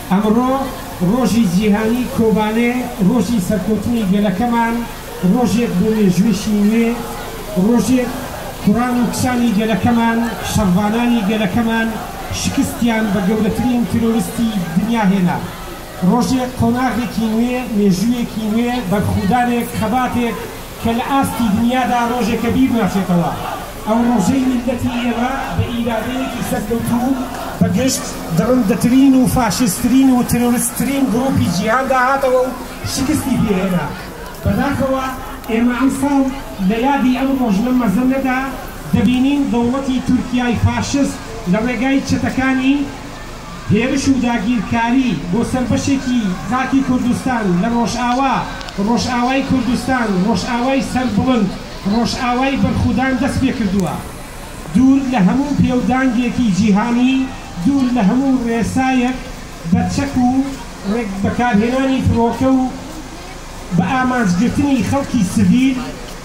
ئەمڕۆ ڕۆژی جیهانی کۆبانێ ڕۆژی سەرکەوتنی گەلەکەمان ڕۆژێک بۆ مێژوێشی نوێ ڕۆژێک کوڕان و کچانی گەلەکەمان شەڕوانانی گەلەکەمان شکستیان بە گەورەترین تیرۆریستی دنیا هێنا ڕۆژێک قۆناغێکی نوێ مێژوویەکی نوێ بەرخودانێک خەباتێک کە لە ئاستی دنیادا ڕۆژێکە بیر ناچێتەوە ئەو ڕۆژەی میلەتی ئێمە بە ئیرادەیەکی سەرکەوتوو بەگشت دڕندەترین و فاشستترین و ترۆریستترین گڕۆپی جیهاندا هاتەوە و شکستی پێهێنا بەداخەوە ئێمە ئەمساڵ لە یادی ئەم ڕۆژ لەم مەزەنەدا دەبینین دەوڵەتی تورکیای فاشست لە ڕێگای چەتەکانی هێرش و داگیرکاری بۆ سەربەشێکی خاکی کوردستان لە ڕۆژئاوا ڕۆژئاوای کوردستان ڕۆژئاوای سەربڵند ڕۆژئاوای بەرخودان دەست پێ کردووە دوور لە هەموو پێودانگێکی جیهانی دوور لە هەموو ڕێسایەک بە چەک و بەکارهێنانی فڕۆکە و بە ئامانجگرتنی خەڵکی سڤیل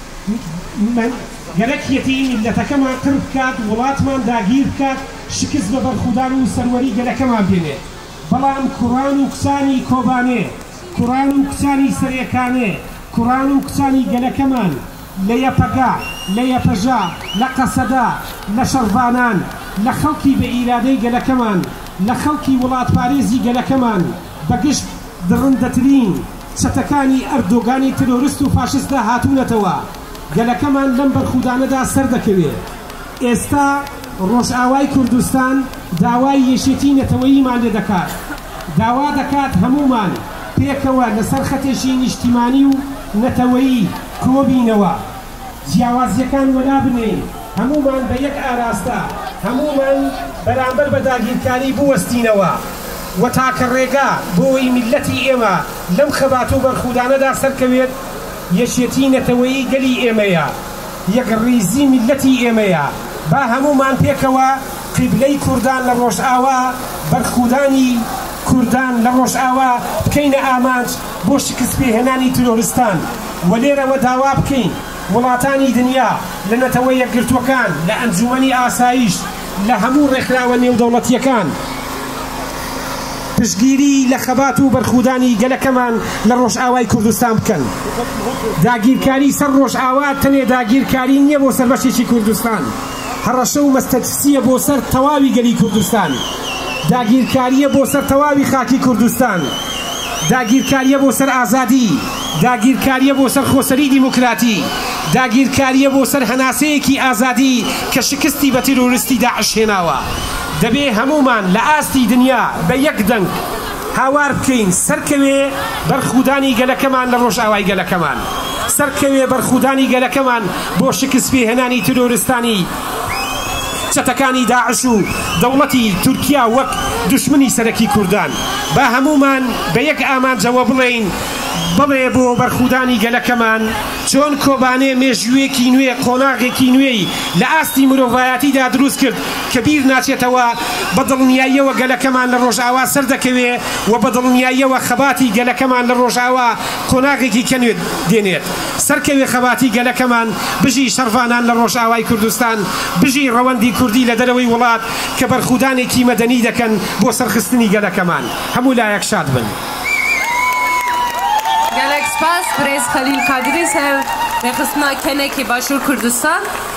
گەلەکیەتی میلەتەکەمان قڕ بکات وڵاتمان داگیر بکات شکست بە بەرخودان و سەروەری گەلەکەمان بێنێت بەڵام کوڕان و کچانی کۆبانێ کوڕان و کچانی سەرێکانێ کوڕان و کچانی گەلەکەمان لە یەپەگا لە یەپەژا لە قەسەدا لە شەڕوانان لە خەڵکی بە ئیرادەی گەلەکەمان لە خەڵکی وڵاتپارێزی گەلەکەمان بەگشت دڕندەترین چەتەکانی ئەردۆگانی ترۆریست و فاشستدا هاتوونەتەوە گەلەکەمان لەم بەرخودانەدا سەردەکەوێت ئێستا ڕۆژئاوای کوردستان داوای یەشێتی نەتەوەییمان لێ دەکات داوا دەکات هەمومان پێکەوە لەسەر خەتێشی نیشتیمانی و نەتەوەیی کۆبینەوە جیاوازیەکان وەنابنێین هەمومان بە یەک ئاراستە هەمومان بەرامبەر بە داگیرکاری بوەستینەوە و تاکە ڕێگا بۆی میلەتی ئێمە لەم خەبات و بەرخودانەدا سەرکەوێت یەشێتی نەتەوەیی گەلی ئێمەیە یەکڕیزی میلەتی ئێمەیە با هەمومان پێکەوە قیبلەی کوردان لە ڕۆژئاوا بەرخودانی کوردان لە ڕۆژئاوا بکەینە ئامانج بۆ شکست پێهێنانی ترۆریستان و لێرەوە داوا بکەین وڵاتانی دنیا لە نەتەوە یەکگرتووەکان لە ئەنجومەنی ئاسایش لە هەموو ڕێکخراوە نێودەوڵەتیەکان پشتگیری لە خەبات و بەرخودانی گەلەکەمان لە ڕۆژئاوای کوردستان بکەن داگیرکاری سەر ڕۆژئاوا تەنێ داگیرکاری نییە بۆ سەربەشێکی کوردستان هەڕەشە و مەستەرسیە بۆ سەر تەواوی گەلی کوردستان داگیرکاریە بۆ سەر تەواوی خاکی کوردستان داگیرکاریە بۆ سەر ئازادی داگیرکاریە بۆ سەر خۆسەری دیموکراتی داگیرکاریە بۆ سەر هەناسەیەکی ئازادی کە شکستی بە تیرۆریستی داعش هێناوە دەبێ هەمومان لە ئاستی دنیا بە یەک دەنگ هاوار بکەین سەرکەوێ بەرخودانی گەلەکەمان لە ڕۆژئاوای گەلەکەمان سەرکەوێ بەرخودانی گەلەکەمان بۆ شکست پێهێنانی ترۆریستانی چەتەکانی داعش و دەوڵەتی تورکیا وەک دوشمنی سەرەکی کوردان با هەمومان بە یەک ئامانجەوە بڵێین بڵێ بۆ بەرخودانی گەلەکەمان چۆن کۆبانێ مێژوویەکی نوێ قۆناغێکی نوێی لە ئاستی مرۆڤایەتیدا دروست کرد کە بیر ناچێتەوە بە دڵنیاییەوە گەلەکەمان لە ڕۆژئاوا سەردەکەوێ و بە دڵنیاییەوە خەباتی گەلەکەمان لە ڕۆژئاوا قۆناغێکی کەنوێت دێنێت سەرکەوێ خەباتی گەلەکەمان بژی شەڕوانان لە ڕۆژئاوای کوردستان بژی ڕەوەندی کوردی لە دەرەوەی وڵات کە بەرخودانێکی مەدەنی دەکەن بۆ سەرخستنی گەلەکەمان هەموو لایەک شاد بن. گەلێک سپاس برێز خەلیل قادری سەر لە قسمە کەنێکی باشوور کوردستان